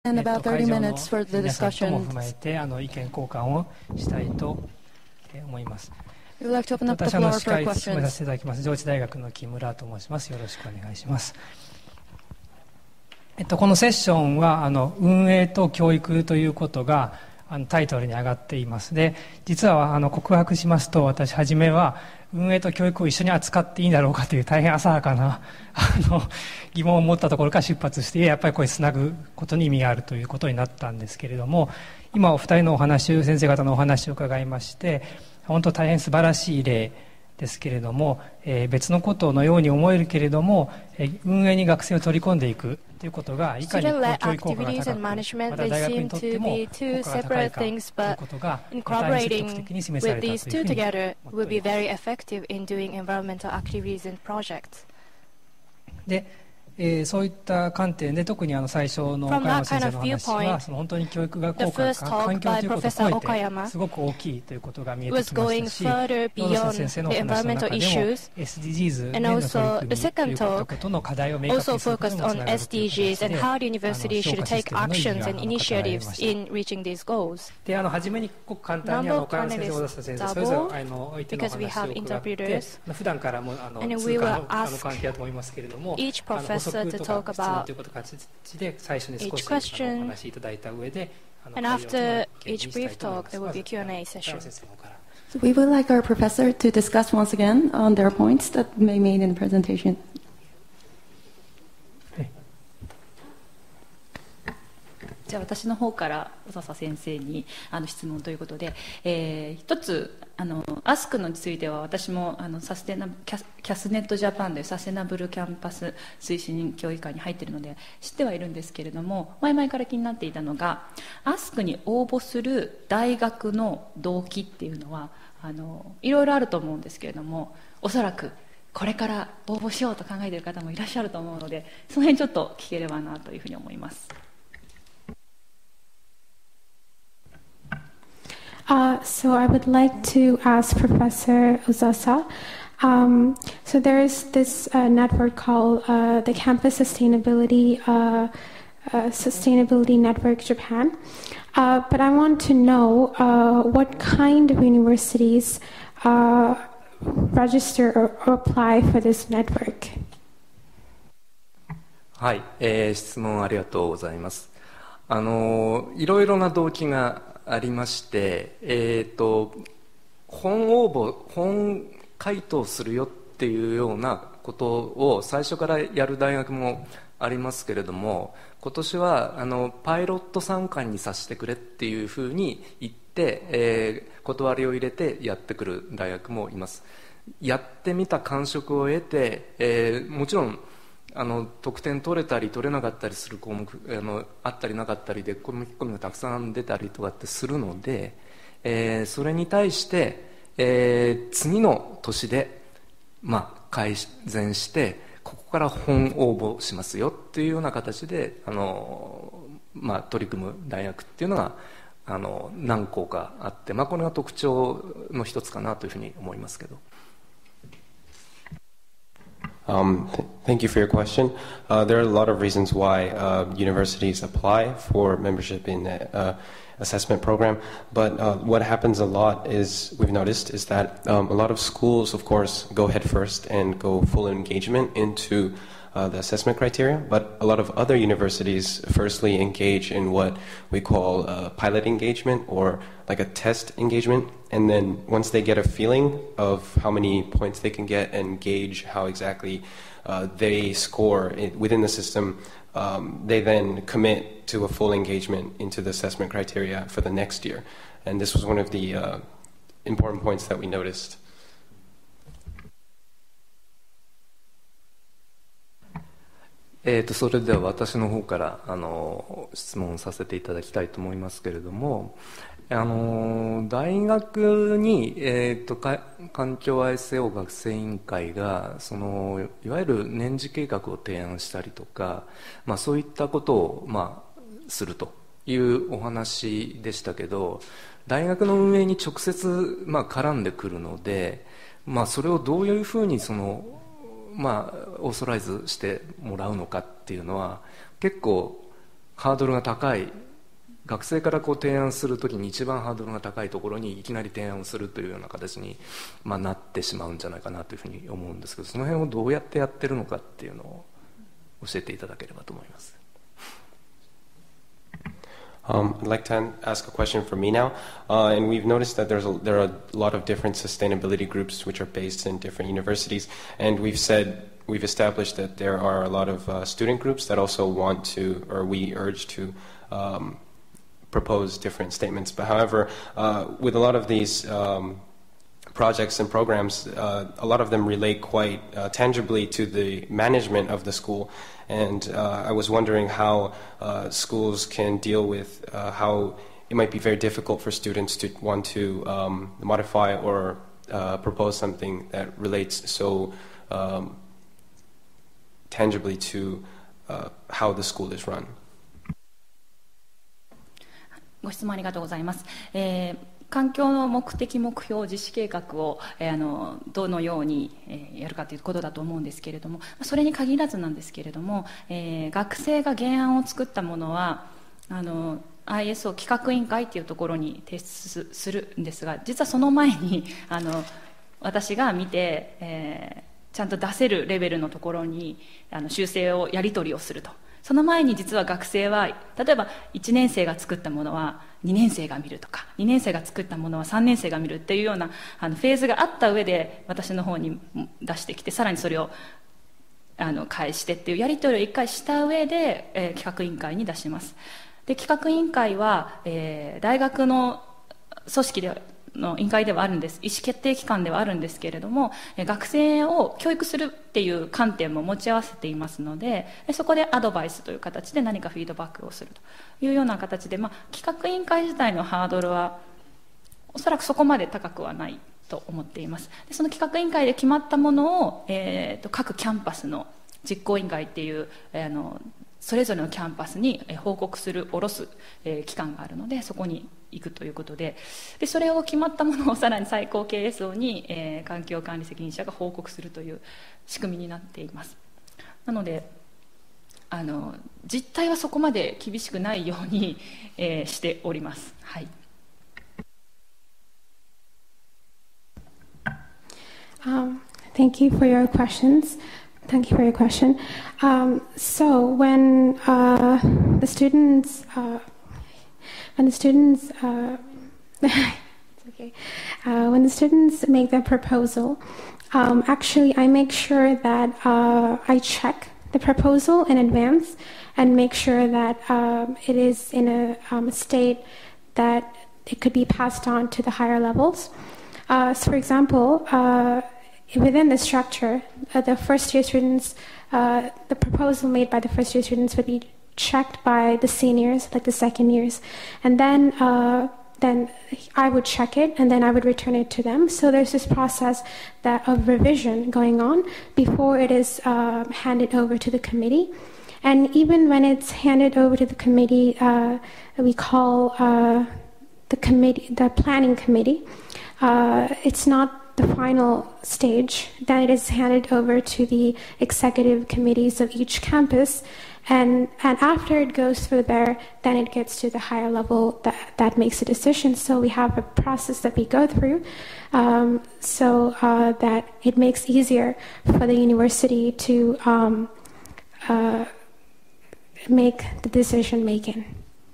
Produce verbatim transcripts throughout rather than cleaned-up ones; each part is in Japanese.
And えっと about 会 thirty 場の minutes for the 皆さんとも discussion. 踏まえてあの意見交換をしたいと思います。 We would like to open up the 私はあの floor 司 for 会進めさせ questions. ていただきます上智大学の木村と申します。よろしくお願いします。えっと、このセッションはあの運営と教育ということがあのタイトルに上がっています。で、実はあの告白しますと、私初めは運営と教育を一緒に扱っていいんだろうかという大変浅はかなあの疑問を持ったところから出発して、やっぱりこれつなぐことに意味があるということになったんですけれども、今お二人のお話、先生方のお話を伺いまして、本当大変素晴らしい例ですけれども、えー、別のことのように思えるけれども、えー、運営に学生を取り込んでいくということがいかに教育効果が高く、また大学にとっても効果が高いかということが大変積極的に示されたというふうに思っています。でえー、そういった観点で特にあの最初の岡山先生の話はその本当に教育が効果が環境ということを超えてすごく大きいということが見えてきましたし、野田先生のお話の中でも エスディージーズ への取り組みということの課題を明確にすることにもつながるという形であの評価システムの意義が語られました。で、あの初めにごく簡単にあの岡山先生、小田先生それぞれあの相手のお話を伺って普段からもあの通貨のあの関係だと思いますけれども、 to talk about each question, and after each brief talk, there will be a Q and A session. So we would like our professor to discuss once again on their points that they made in the presentation. じゃあ私の方から小笹先生にあの質問ということで、えー、一つあのアスクについては私もあのサステナキャキャスネットジャパンでサステナブルキャンパス推進協議会に入っているので知ってはいるんですけれども、前々から気になっていたのがアスクに応募する大学の動機っていうのはあのいろいろあると思うんですけれども、おそらくこれから応募しようと考えている方もいらっしゃると思うので、その辺ちょっと聞ければなというふうに思います。 Uh, so I would like to ask Professor Ozasa. Um, so there is this uh, network called uh, the Campus Sustainability uh, uh, Sustainability Network Japan. Uh, but I want to know uh, what kind of universities uh, register or, or apply for this network. はい、えー、質問ありがとうございます。あのいろいろな動機がありまして、えーと、本応募本回答するよっていうようなことを最初からやる大学もありますけれども、今年はあのパイロット参加にさせてくれっていうふうに言って、えー、断りを入れてやってくる大学もいます。やってみた感触を得て、えー、もちろんあの得点取れたり取れなかったりする項目 あ, のあったりなかったりで込み込みがたくさん出たりとかってするので、えー、それに対して、えー、次の年で、まあ、改善してここから本応募しますよっていうような形であの、まあ、取り組む大学っていうのがあの何校かあって、まあ、これが特徴の一つかなというふうに思いますけど。 Um, th- thank you for your question. Uh, there are a lot of reasons why uh, universities apply for membership in the uh, assessment program, but uh, what happens a lot is, we've noticed, is that um, a lot of schools, of course, go head first and go full engagement into uh, the assessment criteria, but a lot of other universities firstly engage in what we call uh, pilot engagement or like a test engagement, and then once they get a feeling of how many points they can get and gauge how exactly uh, they score it within the system, um, they then commit to a full engagement into the assessment criteria for the next year. And this was one of the uh, important points that we noticed. えー、とそれでは私の方からあの質問させていただきたいと思いますけれども、あの大学に、えー、とか環境アイエスエー 学生委員会がそのいわゆる年次計画を提案したりとか、まあ、そういったことを、まあ、するというお話でしたけど、大学の運営に直接、まあ、絡んでくるので、まあ、それをどういうふうにそのまあ、オーソライズしてもらうのかっていうのは結構ハードルが高い、学生からこう提案するときに一番ハードルが高いところにいきなり提案をするというような形に、まあ、なってしまうんじゃないかなというふうに思うんですけど、その辺をどうやってやってるのかっていうのを教えていただければと思います。 Um, I'd like to ask a question for me now, uh, and we've noticed that there's a, there are a lot of different sustainability groups which are based in different universities, and we've said we've established that there are a lot of uh, student groups that also want to, or we urge to, um, propose different statements. But however, uh, with a lot of these um, projects and programs, uh, a lot of them relate quite uh, tangibly to the management of the school. And uh, I was wondering how uh, schools can deal with uh, how it might be very difficult for students to want to um, modify or uh, propose something that relates so um, tangibly to uh, how the school is run. ご質問ありがとうございます。えー環境の目的目標実施計画を、えー、あのどのように、えー、やるかということだと思うんですけれども、それに限らずなんですけれども、えー、学生が原案を作ったものはあの アイエスオー 企画委員会というところに提出するんですが、実はその前にあの私が見て、えー、ちゃんと出せるレベルのところにあの修正をやり取りをすると。その前に実は学生は例えばいちねん生が作ったものはにねん生が見るとか、にねん生が作ったものはさんねん生が見るっていうようなあのフェーズがあった上で私の方に出してきて、さらにそれをあの返してっていうやり取りを一回した上で、えー、企画委員会に出します。で企画委員会は、えー、大学の組織での委員会ではあるんです。意思決定機関ではあるんですけれども、学生を教育するっていう観点も持ち合わせていますので、そこでアドバイスという形で何かフィードバックをするというような形で、まあ、企画委員会自体のハードルはおそらくそこまで高くはないと思っています。でその企画委員会で決まったものを、えー、と各キャンパスの実行委員会っていう、えー、あのそれぞれのキャンパスに報告する、下ろす、えー、機関があるので、そこに行くということで、でそれを決まったものをさらに最高経営層に、えー、環境管理責任者が報告するという仕組みになっています。なのであの実態はそこまで厳しくないように、えー、しております。はい。 Um, thank you for your questions. Thank you for your question. Um, so when uh, the students, uh, when the students, uh, it's okay. Uh, when the students make their proposal, um, actually I make sure that uh, I check the proposal in advance and make sure that um, it is in a um, state that it could be passed on to the higher levels. Uh, so, for example. Uh, Within the structure, uh, the first year students, uh, the proposal made by the first year students would be checked by the seniors, like the second years, and then uh, then I would check it, and then I would return it to them. So there's this process that of revision going on before it is uh, handed over to the committee. And even when it's handed over to the committee, uh, we call uh, the committee, the planning committee. Uh, it's not the final stage. Then it is handed over to the executive committees of each campus, and and after it goes through there, then it gets to the higher level that, that makes a decision. So we have a process that we go through, um, so uh, that it makes easier for the university to um, uh, make the decision making.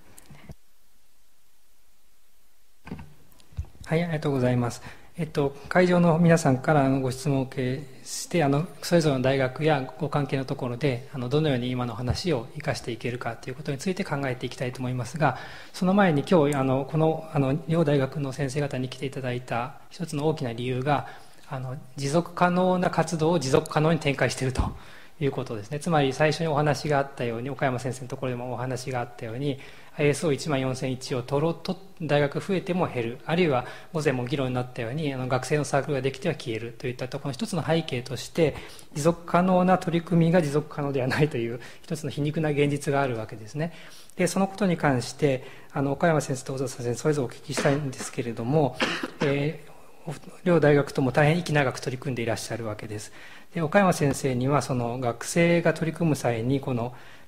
はい、ありがとうございます。えっと、会場の皆さんからご質問を受けしてあのそれぞれの大学やご関係のところであのどのように今の話を生かしていけるかということについて考えていきたいと思いますが、その前に今日あのこのあの両大学の先生方に来ていただいた一つの大きな理由があの持続可能な活動を持続可能に展開しているということですね。つまり最初にお話があったように、岡山先生のところでもお話があったように アイエスオーいちまんよんせんいち を取ろうと大学増えても減る、あるいは午前も議論になったようにあの学生のサークルができては消えるといったところの一つの背景として持続可能な取り組みが持続可能ではないという一つの皮肉な現実があるわけですね。でそのことに関してあの岡山先生と小笹先生それぞれお聞きしたいんですけれども、えー、両大学とも大変息長く取り組んでいらっしゃるわけです。で岡山先生にはその学生が取り組む際にこの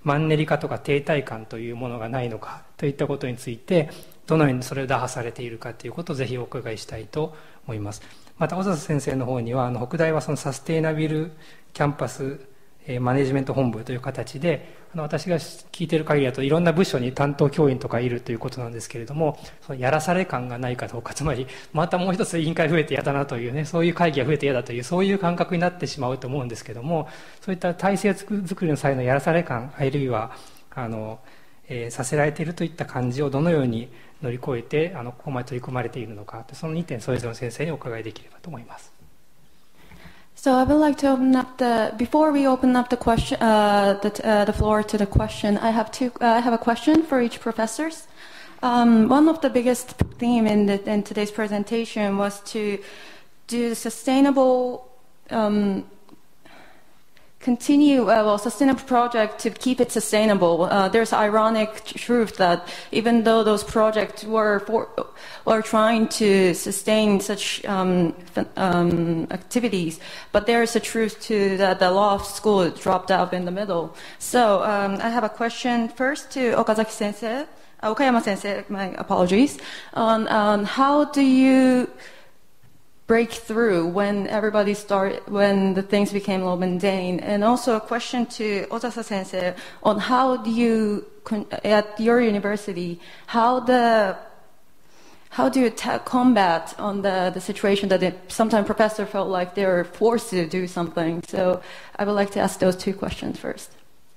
マンネリ化とか停滞感というものがないのかといったことについて、どのようにそれを打破されているかということをぜひお伺いしたいと思います。また小笹先生の方には、あの北大はそのサステイナビルキャンパスマネジメント本部という形で、あの私が聞いている限りだといろんな部署に担当教員とかいるということなんですけれども、そのやらされ感がないかどうか、つまりまたもう一つ委員会増えて嫌だなというね、そういう会議が増えて嫌だという、そういう感覚になってしまうと思うんですけども、そういった体制作りの際のやらされ感、あるいはあの、えー、させられているといった感じをどのように乗り越えて、あのここまで取り組まれているのか、そのにてんそれぞれの先生にお伺いできればと思います。 So I would like to open up the, before we open up the question, uh, the, uh, the floor to the question, I have two, uh, I have a question for each professors. Um, one of the biggest theme in, the, in today's presentation was to do sustainable, um, continue, uh, well, sustainable project to keep it sustainable. Uh, there's ironic truth that even though those projects were for, were trying to sustain such um, um, activities, but there's a truth to that the law of school dropped out in the middle. So um, I have a question first to Okazaki Sensei, uh, Okayama Sensei, my apologies, on um, how do you break through when everybody started, when the things became a little mundane? And also a question to Ozasa Sensei on how do you, at your university, how the how do you ta- combat on the, the situation that it, sometimes professors felt like they were forced to do something? So I would like to ask those two questions first.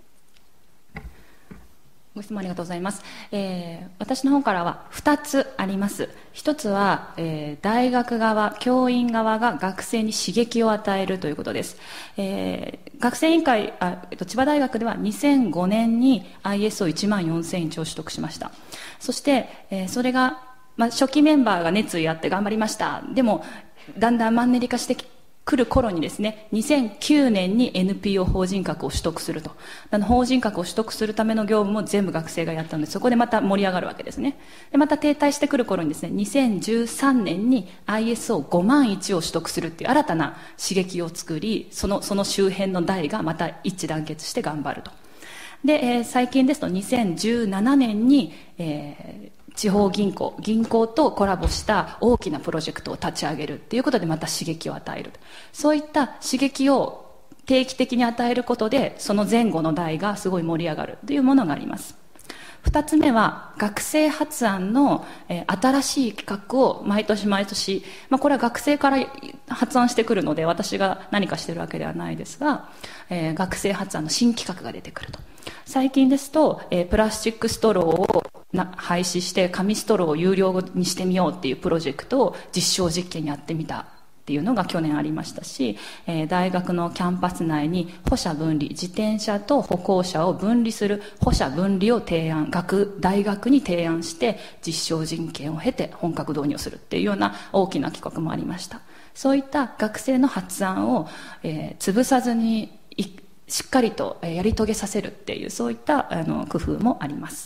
ご質問ありがとうございます。えー、私の方からはふたつあります。ひとつは、えー、大学側、教員側が学生に刺激を与えるということです。えー、学生委員会、あ、えっと、千葉大学ではにせんごねんに アイエスオーいちまんよんせん 以上取得しました。そして、えー、それが、まあ、初期メンバーが熱意あって頑張りました。でも、だんだんマンネリ化してき来る頃にですね、にせんきゅうねんに エヌピーオー 法人格を取得すると。あの法人格を取得するための業務も全部学生がやったので、そこでまた盛り上がるわけですね。で、また停滞してくる頃にですね、にせんじゅうさんねんに アイエスオーごまんいち を取得するっていう新たな刺激を作り、その、その周辺の代がまた一致団結して頑張ると。で、えー、最近ですとにせんじゅうななねんに、えー地方銀行、銀行とコラボした大きなプロジェクトを立ち上げるっていうことでまた刺激を与える。そういった刺激を定期的に与えることで、その前後の代がすごい盛り上がるというものがあります。二つ目は、学生発案の、えー、新しい企画を毎年毎年、まあこれは学生から発案してくるので、私が何かしてるわけではないですが、えー、学生発案の新企画が出てくると。最近ですと、えー、プラスチックストローをな廃止して紙ストローを有料にしてみようっていうプロジェクトを実証実験やってみたっていうのが去年ありましたし、えー、大学のキャンパス内に歩車分離、自転車と歩行者を分離する歩車分離を提案、学大学に提案して実証実験を経て本格導入するっていうような大きな企画もありました。そういった学生の発案を、えー、潰さずにしっかりとやり遂げさせるっていう、そういったあの工夫もあります。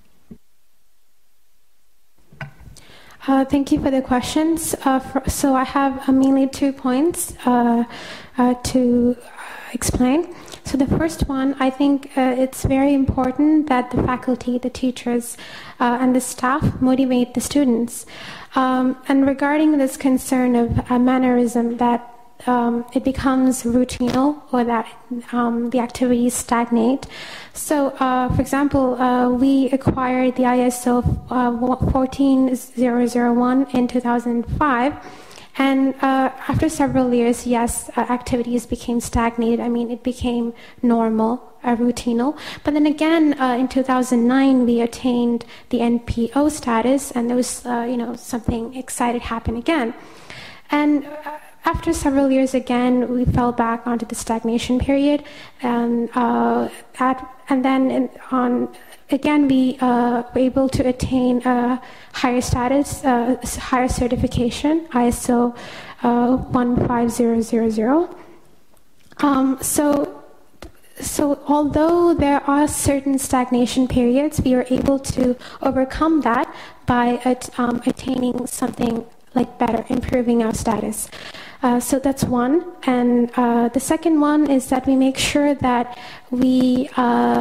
Uh, thank you for the questions. Uh, for, so I have uh, mainly two points uh, uh, to explain. So the first one, I think uh, it's very important that the faculty, the teachers, uh, and the staff motivate the students. Um, and regarding this concern of uh, mannerism, that Um, it becomes routine or that um, the activities stagnate. So, uh, for example, uh, we acquired the I S O uh, fourteen thousand one in two thousand five. And uh, after several years, yes, uh, activities became stagnated. I mean, it became normal, uh, routinal. But then again, uh, in two thousand nine, we attained the N P O status, and there was, uh, you know, something exciting happened again. And uh, after several years again, we fell back onto the stagnation period, and uh, at, and then in, on again we uh, were able to attain a higher status, uh, higher certification, I S O uh, one five zero zero zero. Um, so. So although there are certain stagnation periods, we are able to overcome that by at, um, attaining something like better, improving our status. Uh, so that's one. And uh, the second one is that we make sure that we uh,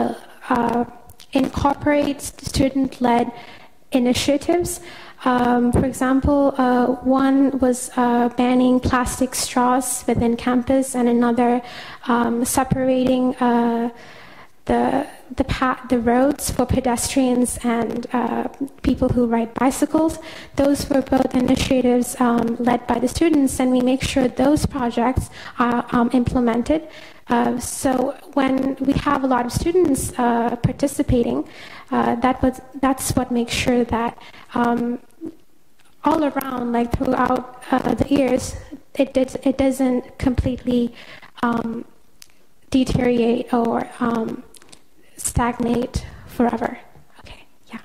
uh, incorporate student-led initiatives. Um, for example, uh, one was uh, banning plastic straws within campus, and another um, separating uh, the the path, the roads for pedestrians and uh, people who ride bicycles. Those were both initiatives um, led by the students, and we make sure those projects are um, implemented. Uh, so when we have a lot of students uh, participating, uh, that was that's what makes sure that um, all around, like throughout uh, the years, it did, it doesn't completely um, deteriorate or um, stagnate forever. Okay, yeah.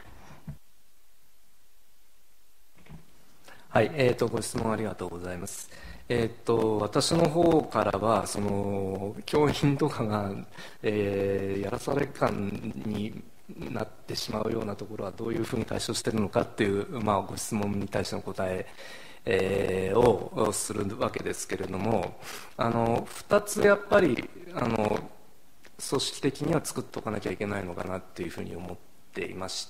はい、えーと、ご質問ありがとうございます。えー、と私の方からはその教員とかが、えー、やらされ感になってしまうようなところはどういうふうに対処しているのかっていう、まあ、ご質問に対しての答ええー、をするわけですけれども、あのふたつやっぱりあの組織的には作っておかなきゃいけないのかなっていうふうに思っていまして、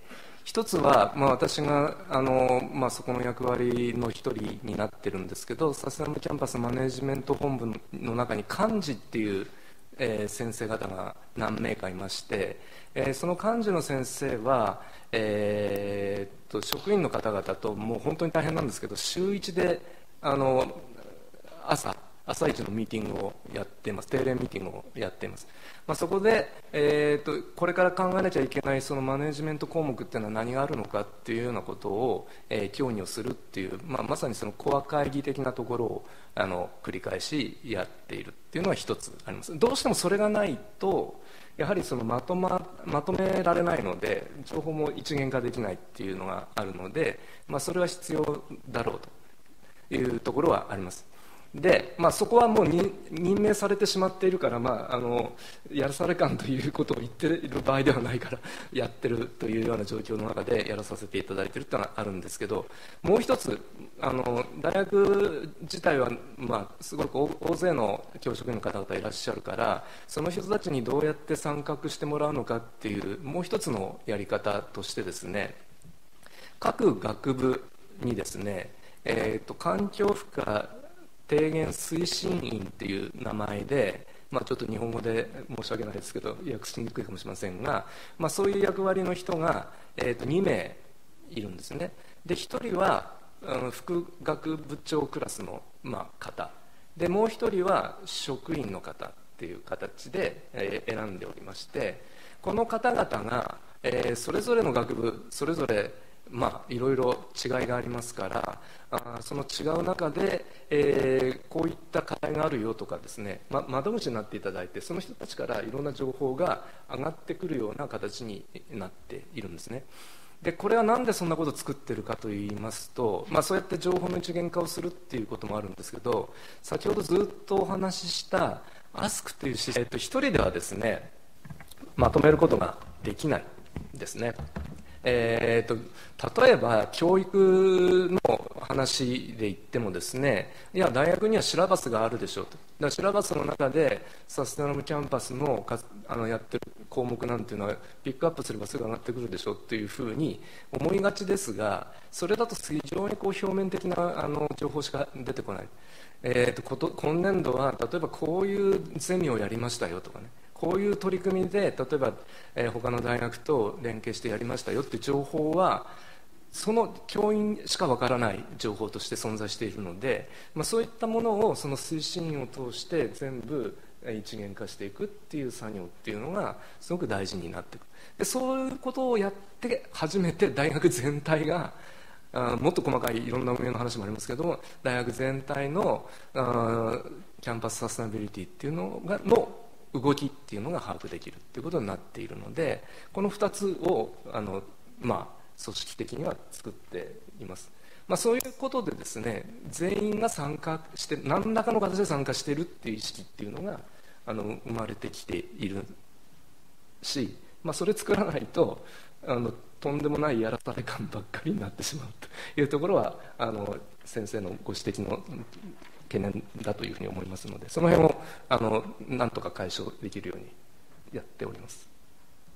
一つは、まあ、私があの、まあ、そこの役割の一人になってるんですけど、サステナブルキャンパスマネジメント本部の中に幹事っていう、えー、先生方が何名かいまして、えー、その幹事の先生は、えー、と職員の方々ともう本当に大変なんですけど、週いちであの朝朝一のミーティングをやっています。定例ミーティングをやっています。まあ、そこで、えー、とこれから考えなきゃいけないそのマネジメント項目っていうのは何があるのかっていうようなことを、えー、協議をするっていう、まあ、まさにそのコア会議的なところをあの繰り返しやっているっていうのは一つあります。どうしてもそれがないとやはりそのまとま、まとめられないので、情報も一元化できないっていうのがあるので、まあ、それは必要だろうというところはあります。で、まあ、そこはもうに任命されてしまっているから、まあ、あのやらされ感ということを言っている場合ではないからやってるというような状況の中でやらさせていただいているというのがあるんですけど、もう一つあの大学自体は、まあ、すごく大勢の教職員の方々いらっしゃるから、その人たちにどうやって参画してもらうのかっていうもう一つのやり方としてですね、各学部にですね、えーと、環境負荷提言推進員っていう名前で、まあ、ちょっと日本語で申し訳ないですけど訳しにくいかもしれませんが、まあ、そういう役割の人が、えー、とに名いるんですね。でひとりはあの副学部長クラスの、まあ、方で、もうひとりは職員の方っていう形で、えー、選んでおりまして、この方々が、えー、それぞれの学部それぞれまあ、いろいろ違いがありますから、あその違う中で、えー、こういった課題があるよとかですね、ま、窓口になっていただいて、その人たちからいろんな情報が上がってくるような形になっているんですね。でこれはなんでそんなことを作ってるかといいますと、まあ、そうやって情報の一元化をするっていうこともあるんですけど、先ほどずっとお話ししたアスクというシステム、えっと、一人ではですねまとめることができないですね。えー、と例えば教育の話で言ってもですね、いや大学にはシラバスがあるでしょうと。だからシラバスの中でサステナブルキャンパスのかあのやってる項目なんていうのはピックアップすればすぐ上がってくるでしょうというふうに思いがちですが、それだと非常にこう表面的なあの情報しか出てこない。えー、とこと今年度は例えばこういうゼミをやりましたよとかね、こういう取り組みで例えば、えー、他の大学と連携してやりましたよっていう情報はその教員しかわからない情報として存在しているので、まあ、そういったものをその推進員を通して全部一元化していくっていう作業っていうのがすごく大事になってくる。でそういうことをやって初めて大学全体があもっと細かいいろんな運営の話もありますけども、大学全体のあキャンパスサステナビリティっていうのがの動きっていうのが把握できるっていうことになっているので、このふたつをあの、まあ、組織的には作っています。まあ、そういうことでですね、全員が参加して何らかの形で参加しているっていう意識っていうのがあの生まれてきているし、まあ、それ作らないとあのとんでもないやらされ感ばっかりになってしまうというところはあの先生のご指摘の懸念だというふうに思いますので、その辺をあのなんとか解消できるようにやっております。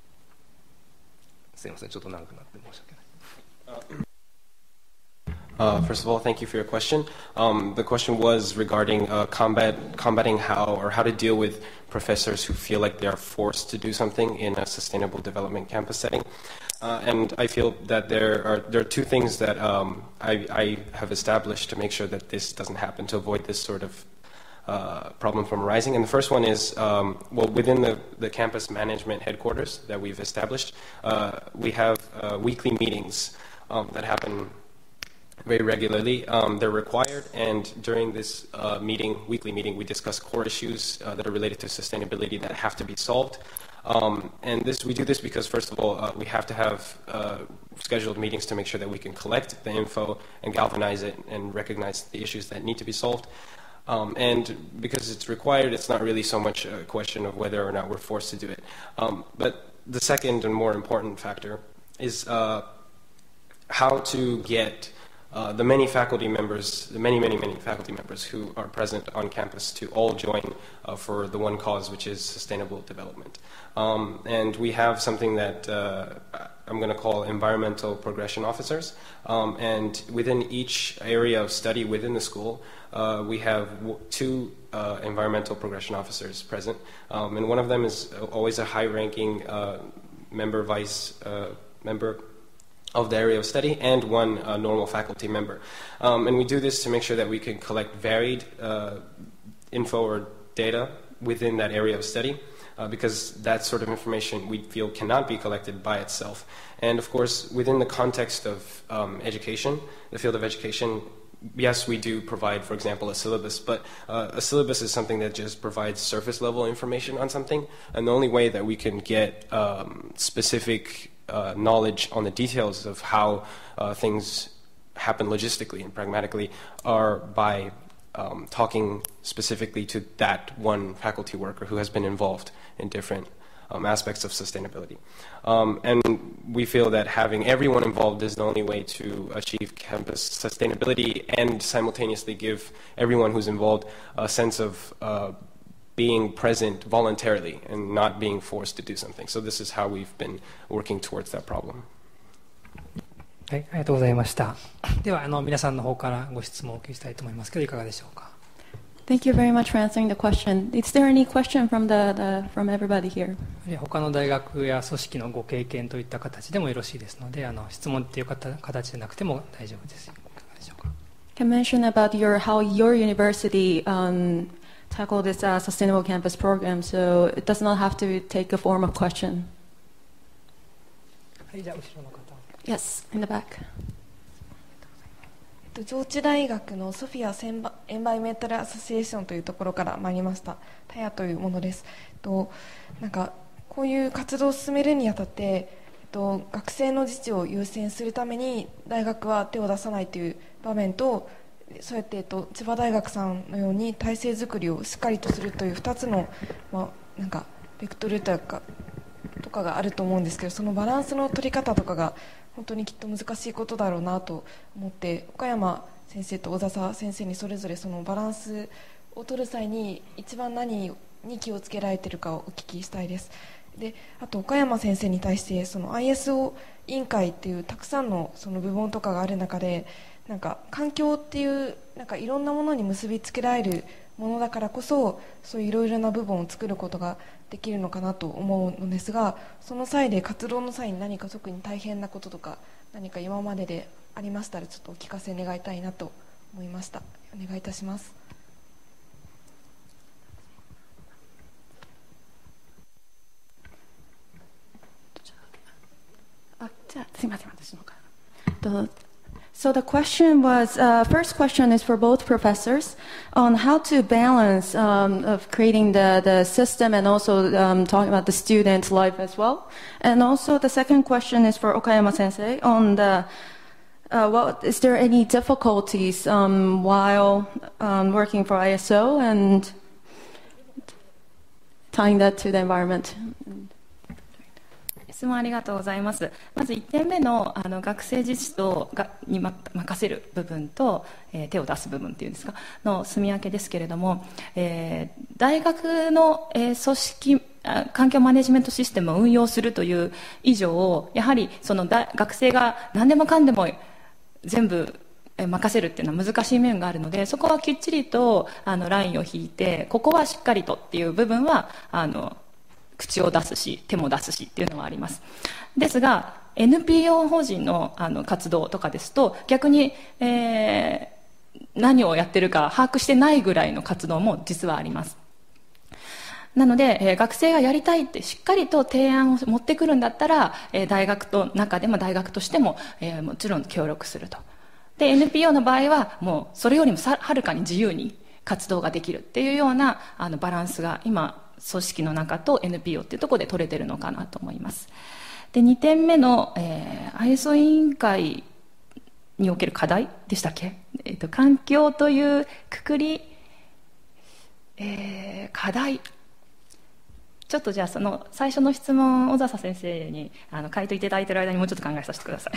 すいません、ちょっと長くなって申し訳ない。 Uh, first of all, thank you for your question. Um, the question was regarding uh, combat, combating how or how to deal with professors who feel like they are forced to do something in a sustainable development campus setting. Uh, and I feel that there are there are two things that um, I, I have established to make sure that this doesn't happen, to avoid this sort of uh, problem from arising. And the first one is, um, well, within the, the campus management headquarters that we've established, uh, we have uh, weekly meetings um, that happen very regularly. Um, they're required, and during this uh, meeting, weekly meeting, we discuss core issues uh, that are related to sustainability that have to be solved. Um, and this, we do this because, first of all, uh, we have to have uh, scheduled meetings to make sure that we can collect the info and galvanize it and recognize the issues that need to be solved. Um, and because it's required, it's not really so much a question of whether or not we're forced to do it. Um, but the second and more important factor is uh, how to get Uh, the many faculty members, the many, many, many faculty members who are present on campus to all join uh, for the one cause, which is sustainable development. Um, and we have something that uh, I'm going to call environmental progression officers. Um, and within each area of study within the school, uh, we have w- two uh, environmental progression officers present. Um, and one of them is always a high-ranking uh, member, vice uh, member of the area of study, and one uh, normal faculty member. Um, and we do this to make sure that we can collect varied uh, info or data within that area of study, uh, because that sort of information we feel cannot be collected by itself. And of course, within the context of um, education, the field of education, yes, we do provide, for example, a syllabus, but uh, a syllabus is something that just provides surface level information on something, and the only way that we can get um, specific Uh, knowledge on the details of how uh, things happen logistically and pragmatically are by um, talking specifically to that one faculty worker who has been involved in different um, aspects of sustainability. Um, and we feel that having everyone involved is the only way to achieve campus sustainability and simultaneously give everyone who's involved a sense of uh, being present voluntarily and not being forced to do something. So this is how we've been working towards that problem. はい、ありがとうございました。ではあの皆さんの方からご質問をお聞きしたいと思いますけど、いかがでしょうか。 Thank you very much for answering the question. Is there any question from the, the from everybody here? 他の大学や組織のご経験といった形でもよろしいですので、あの質問っていう形でなくても大丈夫です。いかがでしょうか。 Can mention about your how your university um, tackle this uh, sustainable campus program, so it does not have to take a form of question. はい、じゃあ後ろの方。 Yes, in the back. 上智大学のソフィアエンバイメンタルアソシエーションというところから参りましたタヤというものです。となんかこういう活動を進めるにあたって、えっと、学生の自治を優先するために大学は手を出さないという場面と、そうやって、えっと、千葉大学さんのように体制づくりをしっかりとするというふたつの、まあ、なんかベクトルというかとかがあると思うんですけど、そのバランスの取り方とかが本当にきっと難しいことだろうなと思って、岡山先生と小笹先生にそれぞれそのバランスを取る際に一番何に気をつけられているかをお聞きしたいです。であと岡山先生に対してその アイエスオー 委員会っていうたくさんのその部門とかがある中で、なんか環境っていうなんかいろんなものに結びつけられるものだからこそ、そういういろいろな部分を作ることができるのかなと思うのですが、その際で活動の際に何か特に大変なこととか何か今まででありましたらちょっとお聞かせ願いたいなと思いました。お願いいたします。 あ、じゃあすいません、私の方から。So the question was, uh, first question is for both professors on how to balance um, of creating the, the system and also um, talking about the student life as well. And also the second question is for Okayama Sensei on the, uh, what, is there any difficulties um, while um, working for I S O and tying that to the environment? 質問ありがとうございます。まずいってんめ の, あの学生自治とがに、ま、任せる部分と、えー、手を出す部分っていうんですかの住み分けですけれども、えー、大学の、えー、組織環境マネジメントシステムを運用するという以上、やはりその学生が何でもかんでも全部任せるっていうのは難しい面があるので、そこはきっちりとあのラインを引いて、ここはしっかりとっていう部分はあの口を出すし手も出すしっていうのはあります。ですが エヌピーオー 法人 の, あの活動とかですと、逆に、えー、何をやってるか把握してないぐらいの活動も実はあります。なので、えー、学生がやりたいってしっかりと提案を持ってくるんだったら、えー、大学と中でも大学としても、えー、もちろん協力すると。で エヌピーオー の場合はもうそれよりもさはるかに自由に活動ができるっていうようなあのバランスが今組織の中と エヌピーオー っていうところで取れてるのかなと思います。でにてんめの、えー、アイエスオー 委員会における課題でしたっけ、えー、と環境というくくり、えー、課題、ちょっとじゃあその最初の質問小笹先生にあの回答いただいている間にもうちょっと考えさせてください。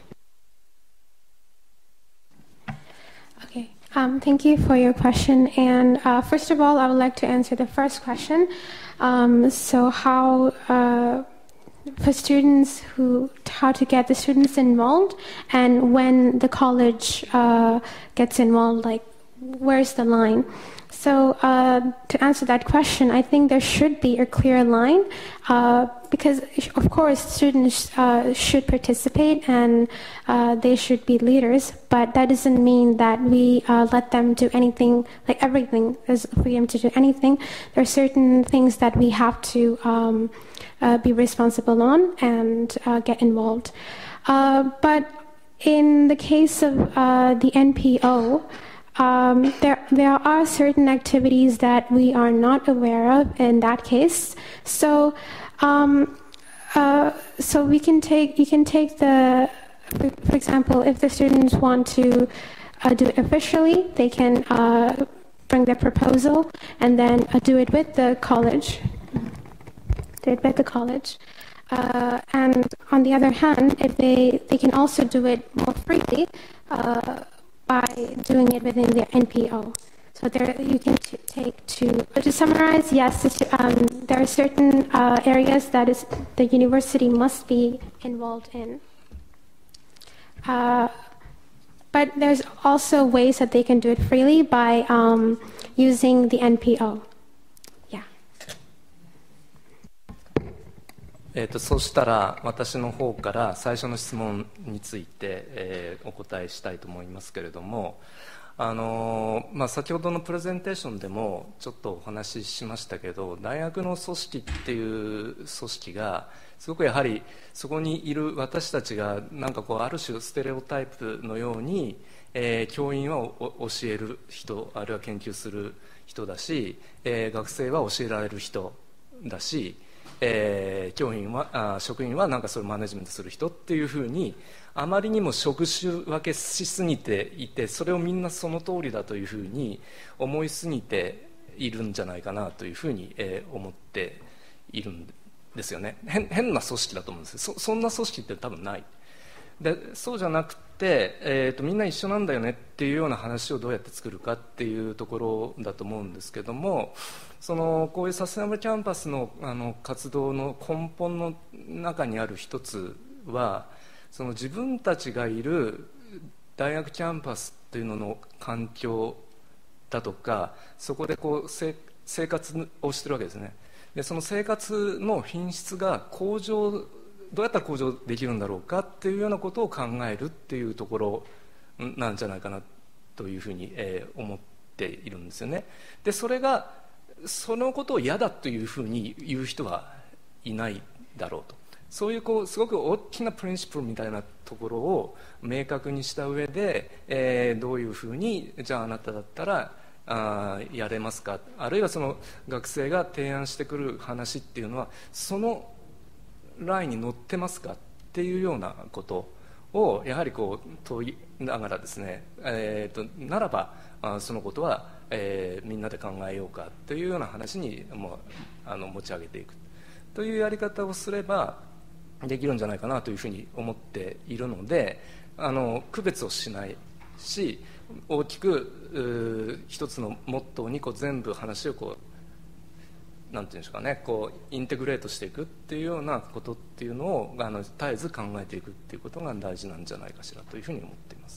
Okay, um, thank you for your question. And uh, first of all, I would like to answer the first question. Um, so how uh, for students who how to get the students involved, and when the college uh, gets involved, like where's the line? So uh, to answer that question, I think there should be a clear line uh, because, of course, students uh, should participate and uh, they should be leaders, but that doesn't mean that we uh, let them do anything, like everything. There's freedom to do anything. There are certain things that we have to um, uh, be responsible on and uh, get involved. Uh, but in the case of uh, the N P O, Um, there, there are certain activities that we are not aware of in that case. So, um, uh, so we can take, you can take the, for, for example, if the students want to uh, do it officially, they can uh, bring their proposal and then uh, do it with the college. Do it with the college. Uh, and on the other hand, if they, they can also do it more freely, uh, by doing it within the N P O. So there you can t- take to, to summarize, yes, um, there are certain uh, areas that is, the university must be involved in. Uh, but there's also ways that they can do it freely by um, using the N P O. Yeah. えーと、そうしたら私の方から最初の質問について、えー、お答えしたいと思いますけれども、あのーまあ、先ほどのプレゼンテーションでもちょっとお話ししましたけど、大学の組織っていう組織がすごくやはりそこにいる私たちがなんかこうある種ステレオタイプのように、えー、教員は教える人、あるいは研究する人だし、えー、学生は教えられる人だし、えー、教員はあ職員はなんかそれをマネジメントする人っていうふうにあまりにも職種分けしすぎていて、それをみんなその通りだというふうに思いすぎているんじゃないかなというふうに、えー、思っているんですよね。 変, 変な組織だと思うんです。 そ, そんな組織って多分ないで、そうじゃなくて、えーと、みんな一緒なんだよねっていうような話をどうやって作るかっていうところだと思うんですけども、そのこういうサステナブルキャンパス の, あの活動の根本の中にある一つは、その自分たちがいる大学キャンパスっていうのの環境だとか、そこでこう生活をしてるわけですね。でその生活の品質が向上、どうやったら向上できるんだろうかっていうようなことを考えるっていうところなんじゃないかなというふうに、えー、思っているんですよね。でそれがそのことを嫌だというふうに言う人はいないだろうと。そういうこうすごく大きなプリンシプルみたいなところを明確にした上で、えー、どういうふうにじゃああなただったらあやれますか、あるいはその学生が提案してくる話っていうのはそのラインに乗ってますかっていうようなことをやはりこう問いながらですね、えー、とならばあそのことは、えー、みんなで考えようかというような話にもうあの持ち上げていくというやり方をすればできるんじゃないかなというふうに思っているので、あの区別をしないし、大きく一つのモットーにこう全部話をこなんていうんですかね、こうインテグレートしていくっていうようなことっていうのをあの絶えず考えていくっていうことが大事なんじゃないかしらというふうに思っています。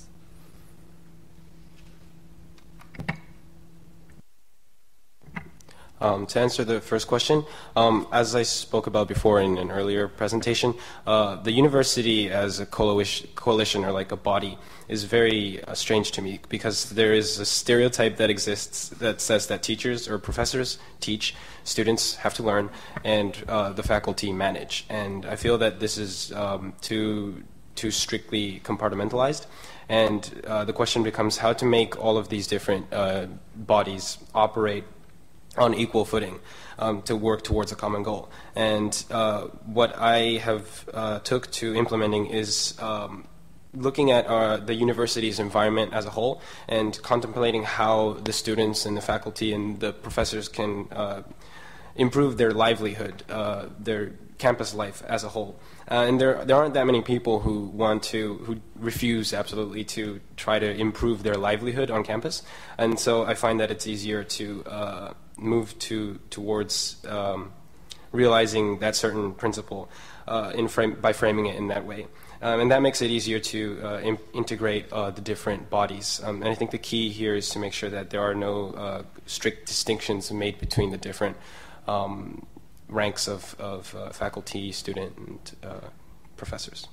Um, to answer the first question, um, as I spoke about before in an earlier presentation, uh, the university as a coalition, coalition or like a body is very uh, strange to me because there is a stereotype that exists that says that teachers or professors teach, students have to learn, and uh, the faculty manage. And I feel that this is um, too, too strictly compartmentalized. And uh, the question becomes how to make all of these different uh, bodies operate on equal footing um, to work towards a common goal. And uh, what I have uh, took to implementing is um, looking at uh, the university's environment as a whole and contemplating how the students and the faculty and the professors can uh, improve their livelihood, uh, their campus life as a whole. Uh, and there, there aren't that many people who want to, who refuse absolutely to try to improve their livelihood on campus. And so I find that it's easier to uh, move to, towards um, realizing that certain principle uh, in frame, by framing it in that way. Um, and that makes it easier to uh, in, integrate uh, the different bodies. Um, and I think the key here is to make sure that there are no uh, strict distinctions made between the different um, ranks of, of uh, faculty, student, and uh, professors.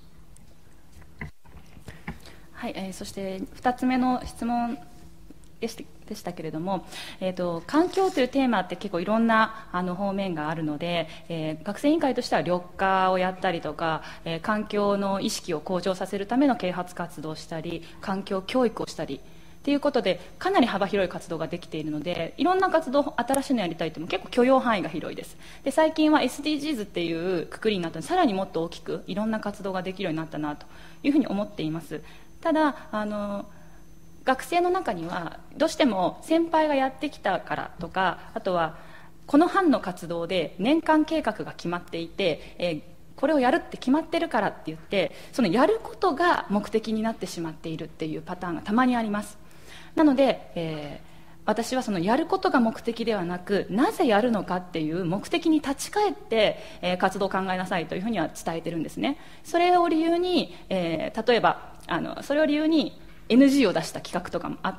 はい、えー、そしてふたつめの質問でしたでしたけれども、えーと、環境というテーマって結構いろんなあの方面があるので、えー、学生委員会としては緑化をやったりとか、えー、環境の意識を向上させるための啓発活動をしたり、環境教育をしたりということでかなり幅広い活動ができているので、いろんな活動新しいのやりたいとも結構許容範囲が広いです。で最近は エスディージーズ っていうくくりになったので、さらにもっと大きくいろんな活動ができるようになったなというふうに思っています。ただあの学生の中にはどうしても先輩がやってきたからとか、あとはこの班の活動で年間計画が決まっていて、えー、これをやるって決まってるからって言って、そのやることが目的になってしまっているっていうパターンがたまにあります。なので、えー、私はそのやることが目的ではなく、なぜやるのかっていう目的に立ち返って、えー、活動を考えなさいというふうには伝えてるんですね。それを理由に、えー、例えばあのそれを理由にエヌジー を出した企画とかもあって、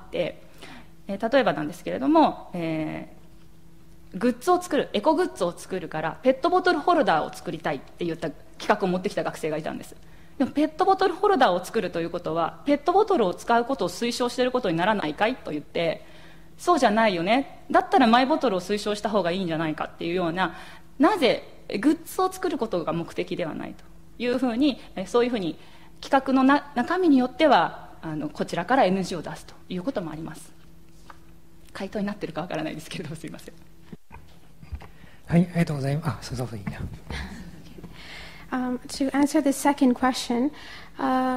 えー、例えばなんですけれども、えー、グッズを作るエコグッズを作るからペットボトルホルダーを作りたいって言った企画を持ってきた学生がいたんです。でもペットボトルホルダーを作るということはペットボトルを使うことを推奨していることにならないかいと言って、そうじゃないよね、だったらマイボトルを推奨した方がいいんじゃないかっていうような、なぜグッズを作ることが目的ではないというふうに、そういうふうに企画のな中身によってはあのこちらから エヌジー を出すということもあります。回答になっているかわからないですけれども、すいません。 はい、ありがとうございます。あ、そうそういいな。 Um, to answer the second question, uh,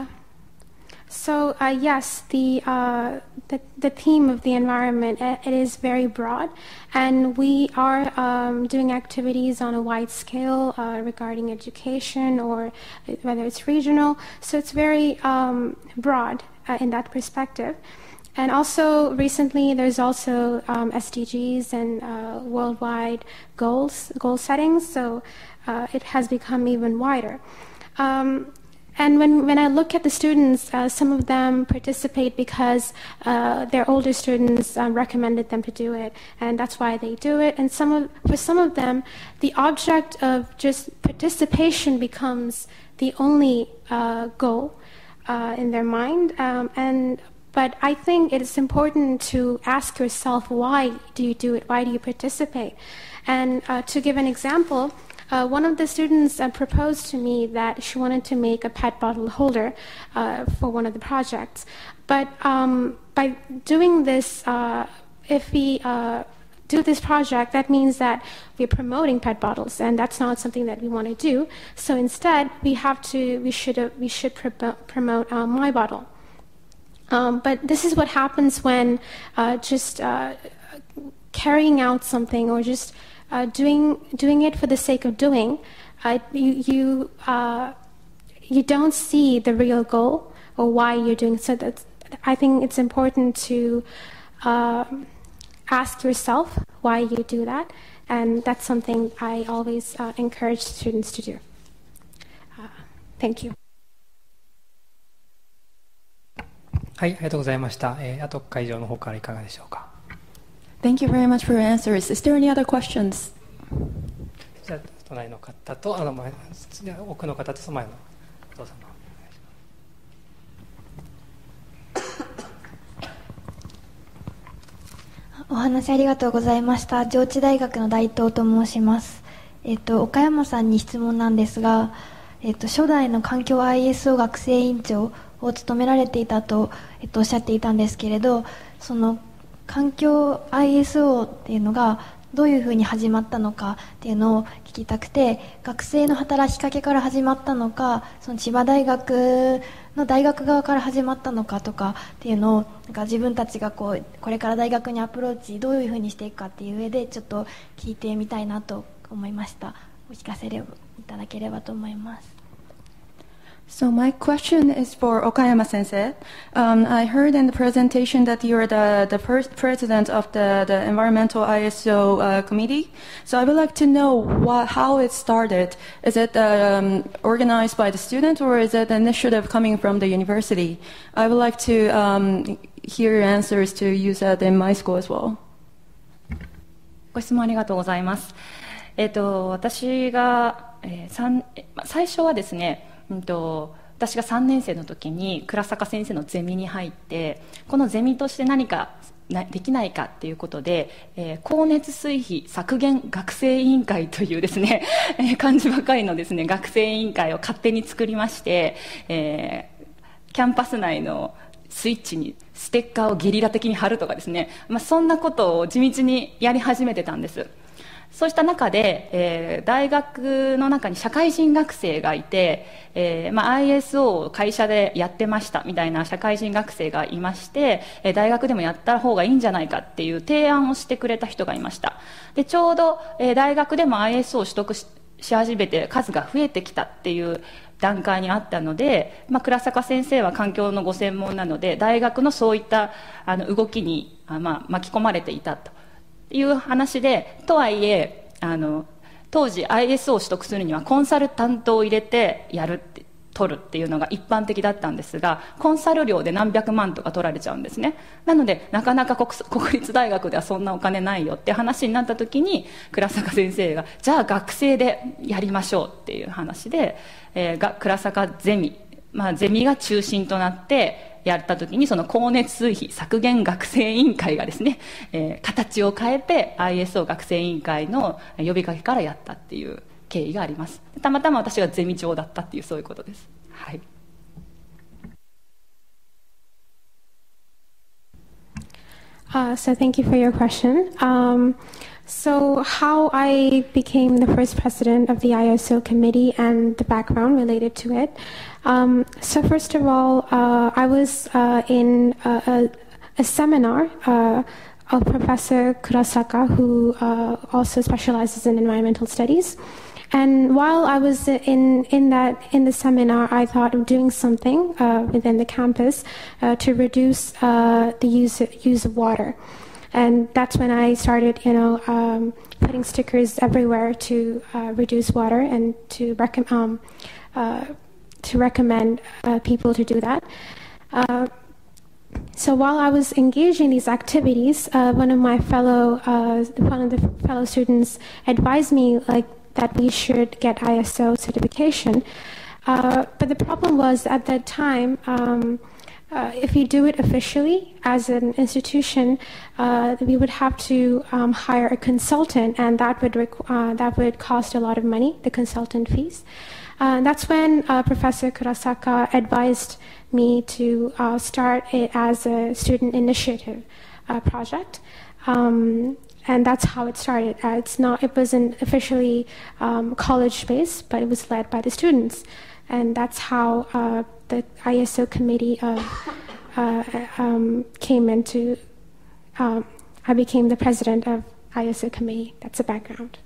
so uh, yes, the, uh, the the theme of the environment, it is very broad, and we are um, doing activities on a wide scale uh, regarding education or whether it's regional. So it's very um, broad uh, in that perspective. And also recently there's also um, S D Gs and uh, worldwide goals, goal settings, so uh, it has become even wider. Um, and when, when I look at the students, uh, some of them participate because uh, their older students um, recommended them to do it, and that's why they do it. And some of, for some of them, the object of just participation becomes the only uh, goal uh, in their mind. Um, and But I think it is important to ask yourself, why do you do it? Why do you participate? And uh, to give an example, uh, one of the students uh, proposed to me that she wanted to make a pet bottle holder uh, for one of the projects. But um, by doing this, uh, if we uh, do this project, that means that we're promoting pet bottles, and that's not something that we want to do. So instead, we have to, we should, uh, we should pro- promote uh, My Bottle. Um, but this is what happens when uh, just uh, carrying out something or just uh, doing doing it for the sake of doing, uh, you you, uh, you don't see the real goal or why you're doing. So that's, I think it's important to uh, ask yourself why you do that, And that's something I always uh, encourage students to do. Uh, thank you. はい、ありがとうございました。えー、あと会場の方からいかがでしょうか。 Thank you very much for your answers. Is there any other questions? じゃあ隣の方とあの前奥の方とその前のお父様。 お話ありがとうございました。上智大学の大東と申します。えっと岡山さんに質問なんですが、えっと初代の環境 アイエスオー 学生委員長を務められていたと、えっと、おっしゃっていたんですけれど、その環境 アイエスオー っていうのがどういうふうに始まったのかっていうのを聞きたくて、学生の働きかけから始まったのか、その千葉大学の大学側から始まったのかとかっていうのを、なんか自分たちがこうこれから大学にアプローチどういうふうにしていくかっていう上でちょっと聞いてみたいなと思いました。お聞かせいただければと思います。 So my question is for Okayama Sensei. Um, I heard in the presentation that you're the, the first president of the, the environmental I S O uh, committee. So I would like to know what, how it started. Is it um, organized by the student or is it an initiative coming from the university? I would like to um, hear your answers to use that in my school as well. ご質問ありがとうございます。えっと、私が、えー、三最初はですね、うんと私がさんねん生の時に倉坂先生のゼミに入って、このゼミとして何かできないかっていうことで、えー、光熱水費削減学生委員会というですね、えー、漢字ばかりのですね学生委員会を勝手に作りまして、えー、キャンパス内のスイッチにステッカーをゲリラ的に貼るとかですね、まあ、そんなことを地道にやり始めてたんです。そうした中で、えー、大学の中に社会人学生がいて、えーまあ、アイエスオー を会社でやってましたみたいな社会人学生がいまして、えー、大学でもやった方がいいんじゃないかっていう提案をしてくれた人がいました。でちょうど、えー、大学でも アイエスオー を取得 し, し始めて数が増えてきたっていう段階にあったので、まあ、倉坂先生は環境のご専門なので大学のそういったあの動きにあ、まあ、巻き込まれていたという話で、とはいえあの当時 アイエスオー を取得するにはコンサルタントを入れてやるって取るっていうのが一般的だったんですが、コンサル料で何百万とか取られちゃうんですね。なのでなかなか 国, 国立大学ではそんなお金ないよって話になった時に、倉坂先生がじゃあ学生でやりましょうっていう話で、えー、が倉坂ゼミ、まあ、ゼミが中心となってやった時に、その光熱水費削減学生委員会がですね、えー、形を変えて アイエスオー 学生委員会の呼びかけからやったっていう経緯があります。たまたま私がゼミ長だったっていうそういうことです。はい。 Uh, so thank you for your question. Um, so how I became the first president of the I S O committee and the background related to it. Um, so first of all, uh, I was uh, in a, a, a seminar uh, of Professor Kurasaka, who uh, also specializes in environmental studies. And while I was in, in that in the seminar, I thought of doing something uh, within the campus uh, to reduce uh, the use use of water, and that's when I started, you know, um, putting stickers everywhere to uh, reduce water and to recommend um, uh, to recommend uh, people to do that. Uh, So while I was engaged in these activities, uh, one of my fellow uh, one of the fellow students advised me like. that we should get I S O certification. Uh, but the problem was at that time, um, uh, if you do it officially as an institution, uh, we would have to um, hire a consultant, and that would requ- uh, that would cost a lot of money, the consultant fees. Uh, that's when uh, Professor Kurasaka advised me to uh, start it as a student initiative uh, project. Um, And that's how it started. Uh, it's not. It wasn't officially um, college-based, but it was led by the students, and that's how uh, the I S O committee uh, uh, um, came into. Um, I became the president of I S O committee. That's the background.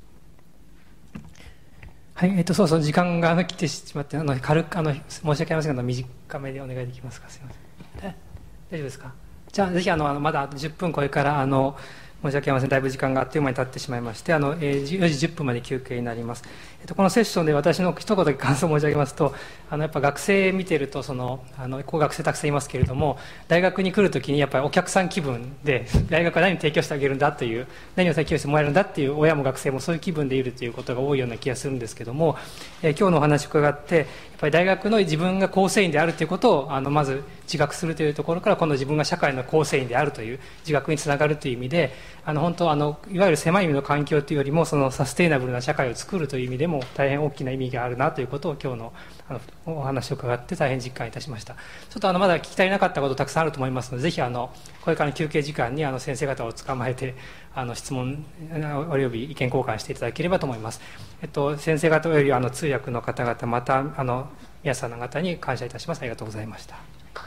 はい、えっとそうそう時間が来てしまってあの軽くあの申し訳ありませんが短めでお願いできますか。すみません。大丈夫ですか。じゃあぜひあのまだじゅっぷんこれからあの申し訳ありません。だいぶ時間があっという間に経ってしまいまして、あの、えー、よじじゅっぷんまで休憩になります。えっと、このセッションで私の一言だけ感想を申し上げますと、あの、やっぱ学生見てると、その、あの、こう学生たくさんいますけれども、大学に来るときにやっぱりお客さん気分で、大学は何を提供してあげるんだという、何を提供してもらえるんだっていう親も学生もそういう気分でいるということが多いような気がするんですけども、えー、今日のお話を伺って、やっぱり大学の自分が構成員であるということを、あの、まず自覚するというところから、今度自分が社会の構成員であるという自覚につながるという意味で、あの、本当、あの、いわゆる狭い意味の環境というよりも、そのサステイナブルな社会を作るという意味でも大変大きな意味があるなということを今日の、あのお話を伺って大変実感いたしました。ちょっとあのまだ聞き足りなかったことたくさんあると思いますので、ぜひあのこれからの休憩時間にあの先生方を捕まえてあの質問および意見交換していただければと思います。えっと、先生方およびあの通訳の方々、またあの皆さんの方に感謝いたします。ありがとうございました。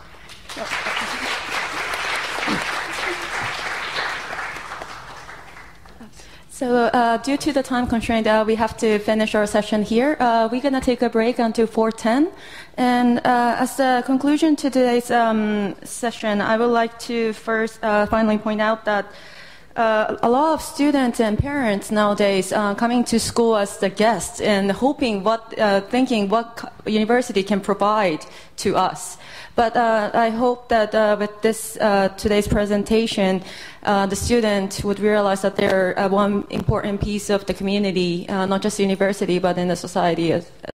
So uh, due to the time constraint, uh, we have to finish our session here. Uh, we're going to take a break until four ten. And uh, as a conclusion to today's um, session, I would like to first uh, finally point out that Uh, a lot of students and parents nowadays uh, coming to school as the guests and hoping what, uh, thinking what university can provide to us. But uh, I hope that uh, with this uh, today's presentation, uh, the student would realize that they're uh, one important piece of the community, uh, not just the university, but in the society as,